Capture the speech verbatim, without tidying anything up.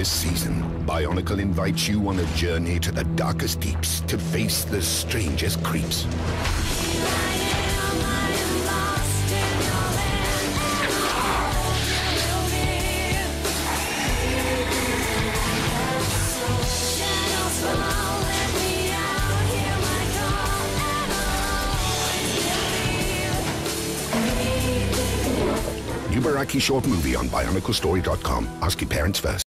This season, Bionicle invites you on a journey to the darkest deeps to face the strangest creeps. New Barraki short movie on Bionicle Story dot com. Ask your parents first.